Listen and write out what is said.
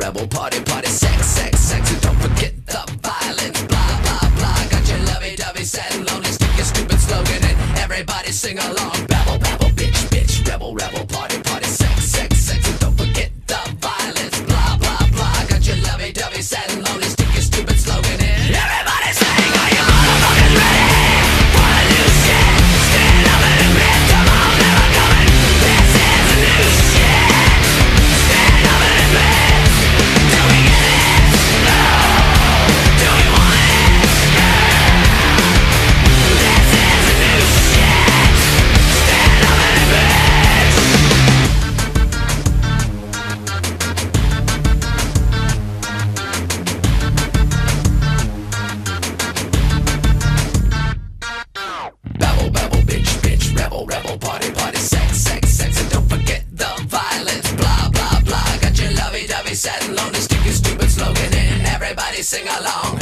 rebel, party, party, sex, sex, sex, and don't forget the violence, blah, blah, blah. Got your lovey-dovey, sad and lonely, stick your stupid slogan and everybody sing along. Babble, babble, bitch, bitch, rebel, rebel, party, party, sex, sex, sex, and don't forget the violence, blah, blah, blah. Got your lovey-dovey, sad and lonely, stick your stupid slogan in everybody sing, are you motherfuckers ready for the new shit? Stand up and admit tomorrow's never coming. This is the new shit. Stand up and admit. Do we get it? No. Do we want it? This is the new shit. Stand up and admit. Babble, babble, bitch, bitch, rebel, rebel, party, party, sex, sex, sex, and don't forget the violence, blah, blah, blah. Got your lovey-dovey, sad and lonely, stick your stupid slogan in, everybody sing along.